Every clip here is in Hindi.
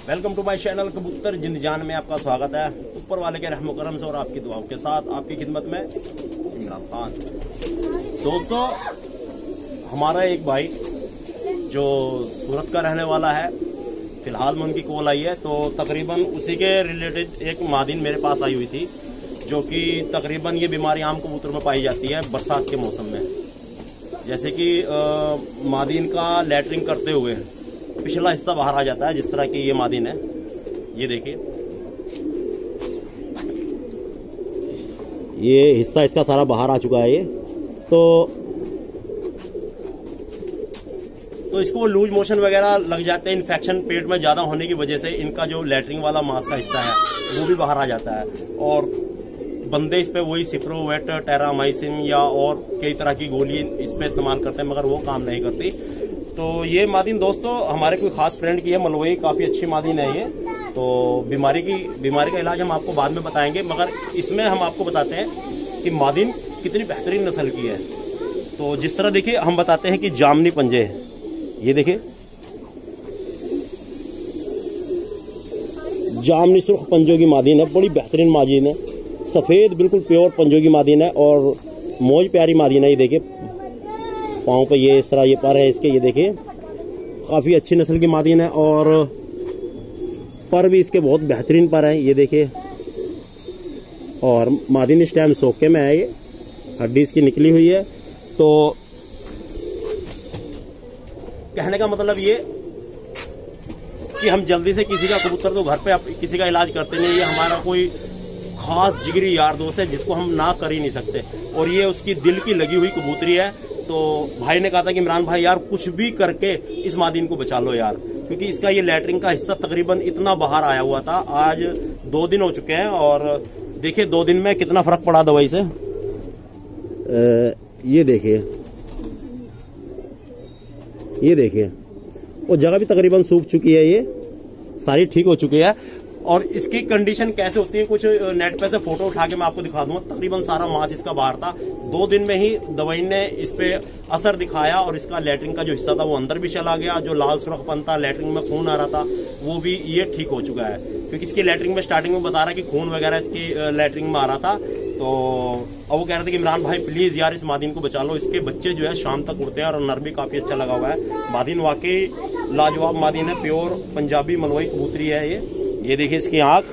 वेलकम टू माय चैनल कबूतर जिंद जान में आपका स्वागत है। ऊपर वाले के रहम करम से और आपकी दुआओं के साथ आपकी खिदमत में इमरान खान। दोस्तों, हमारा एक भाई जो सूरत का रहने वाला है, फिलहाल में उनकी कॉल आई है, तो तकरीबन उसी के रिलेटेड एक मादिन मेरे पास आई हुई थी, जो कि तकरीबन ये बीमारी आम कबूतर में पाई जाती है बरसात के मौसम में। जैसे कि मादिन का लैटरिंग करते हुए पिछला हिस्सा बाहर आ जाता है, जिस तरह की ये मादिन है, ये देखिए, ये हिस्सा इसका सारा बाहर आ चुका है। ये तो इसको लूज मोशन वगैरह लग जाते हैं, इन्फेक्शन पेट में ज्यादा होने की वजह से इनका जो लैटरिंग वाला मांस का हिस्सा है वो भी बाहर आ जाता है, और बंदे इस पे वही सिप्रोवेट, टेरामाइसिन या और कई तरह की गोली इस पे इस्तेमाल करते हैं, मगर वो काम नहीं करती। तो ये मादिन दोस्तों हमारे कोई खास फ्रेंड की है, मलवई, काफी अच्छी मादिन है ये। तो बीमारी का इलाज हम आपको बाद में बताएंगे, मगर इसमें हम आपको बताते हैं कि मादिन कितनी बेहतरीन नस्ल की है। तो जिस तरह देखिए, हम बताते हैं कि जामनी पंजे, ये देखिए जामनी सुर्ख पंजों की मादिन है, बड़ी बेहतरीन मादिन है, सफेद बिल्कुल प्योर पंजों की मादिन है, और मौज प्यारी मादिन है। ये देखिए पाँव पे ये इस तरह ये पर है इसके, ये देखिए काफी अच्छी नस्ल की मादिन है, और पर भी इसके बहुत बेहतरीन पर है, ये देखिए। और मादिन इस टाइम सोके में है, ये हड्डी इसकी निकली हुई है। तो कहने का मतलब ये कि हम जल्दी से किसी का कबूतर तो घर पे किसी का इलाज करते नहीं, ये हमारा कोई खास जिगरी यार दोस्त है जिसको हम ना कर ही नहीं सकते, और ये उसकी दिल की लगी हुई कबूतरी है। तो भाई ने कहा था कि इमरान भाई यार कुछ भी करके इस मादिन को बचा लो यार, क्योंकि इसका ये लैटरिंग का हिस्सा तकरीबन इतना बाहर आया हुआ था। आज 2 दिन हो चुके हैं, और देखिए 2 दिन में कितना फर्क पड़ा दवाई से। ये देखिए वो जगह भी तकरीबन सूख चुकी है, ये सारी ठीक हो चुकी है। और इसकी कंडीशन कैसे होती है, कुछ नेट पे से फोटो उठा के मैं आपको दिखा दूंगा। तकरीबन सारा मांस इसका बाहर था, 2 दिन में ही दवाई ने इस पे असर दिखाया, और इसका लैटरिंग का जो हिस्सा था वो अंदर भी चला गया। जो लाल सुर्खपन था, लैटरिंग में खून आ रहा था, वो भी ये ठीक हो चुका है, क्योंकि इसकी लैटरिंग में स्टार्टिंग में बता रहा है कि खून वगैरह इसकी लैटरिंग में आ रहा था। तो अब वो कह रहे थे कि इमरान भाई प्लीज यार इस मादिन को बचा लो, इसके बच्चे जो है शाम तक उड़ते हैं, और नर भी काफी अच्छा लगा हुआ है। मादिन वाकई लाजवाब मादिन है, प्योर पंजाबी मलवई कबूतरी है ये देखिए इसकी आंख,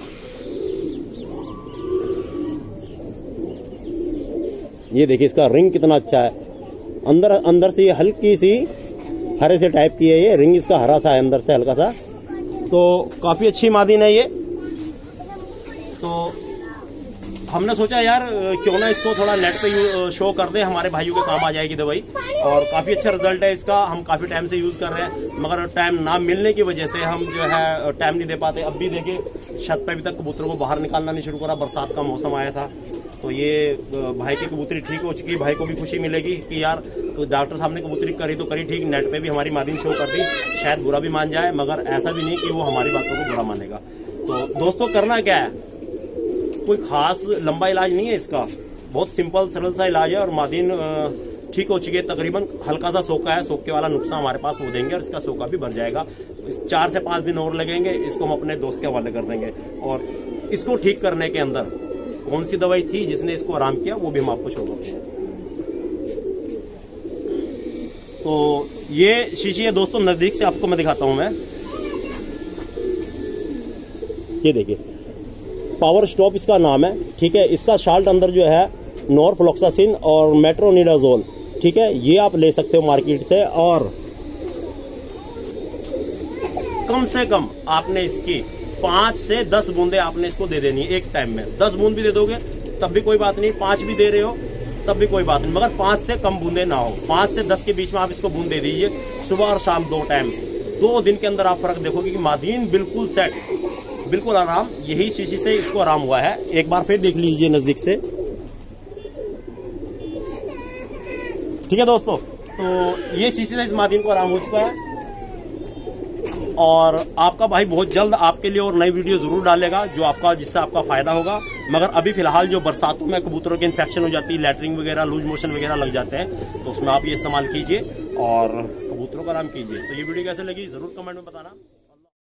ये देखिए इसका रिंग कितना अच्छा है। अंदर से ये हल्की सी हरे से टाइप की है, ये रिंग इसका हरा सा है अंदर से हल्का सा। तो काफी अच्छी मादिन है ये। तो हमने सोचा यार क्यों ना इसको थोड़ा नेट पे शो कर दे, हमारे भाइयों के काम आ जाएगी दवाई, और काफी अच्छा रिजल्ट है इसका। हम काफी टाइम से यूज कर रहे हैं, मगर टाइम ना मिलने की वजह से हम जो है टाइम नहीं दे पाते। अब भी देखिए छत पे अभी तक कबूतरों को बाहर निकालना नहीं शुरू करा, बरसात का मौसम आया था। तो ये भाई की कबूतरी ठीक हो चुकी, भाई को भी खुशी मिलेगी कि यार तो डॉक्टर साहब ने कबूतरी करी तो करी ठीक, नेट पे भी हमारी मादिन शो कर दी, शायद बुरा भी मान जाए, मगर ऐसा भी नहीं कि वो हमारी बातों को बुरा मानेगा। तो दोस्तों करना क्या है, कोई खास लंबा इलाज नहीं है इसका, बहुत सिंपल सरल सा इलाज है, और मादिन ठीक हो चुकी है। तकरीबन हल्का सा सोका है, सोके वाला नुस्खा हमारे पास वो देंगे, और इसका सोका भी भर जाएगा। 4 से 5 दिन और लगेंगे, इसको हम अपने दोस्त के हवाले कर देंगे। और इसको ठीक करने के अंदर कौन सी दवाई थी जिसने इसको आराम किया, वो भी हम आपको शो करते हैं। तो ये शीशी है दोस्तों, नजदीक से आपको मैं दिखाता हूं मैं, ये देखिए पावर स्टॉप इसका नाम है, ठीक है। इसका साल्ट अंदर जो है नॉरफ्लॉक्सासिन और मेट्रोनिडाजोल, ठीक है, ये आप ले सकते हो मार्केट से। और कम से कम आपने इसकी 5 से 10 बूंदे आपने इसको दे देनी है एक टाइम में। 10 बूंद भी दे दोगे तब भी कोई बात नहीं, 5 भी दे रहे हो तब भी कोई बात नहीं, मगर 5 से कम बूंदे ना हो। 5 से 10 के बीच में आप इसको बूंद दे दीजिए, सुबह और शाम 2 टाइम। 2 दिन के अंदर आप फर्क देखोगे कि मादिन बिल्कुल सेट, बिल्कुल आराम। यही शीशी से इसको आराम हुआ है। एक बार फिर देख लीजिए नजदीक से, ठीक है दोस्तों। तो ये शीशी से इस मादिन को आराम हो चुका है, और आपका भाई बहुत जल्द आपके लिए और नई वीडियो जरूर डालेगा जिससे आपका फायदा होगा। मगर अभी फिलहाल जो बरसातों में कबूतरों की इन्फेक्शन हो जाती है, लैटरिंग वगैरह, लूज मोशन वगैरह लग जाते हैं, तो उसमें आप ये इस्तेमाल कीजिए और कबूतरों का आराम कीजिए। तो ये वीडियो कैसे लगी जरूर कमेंट में बताना।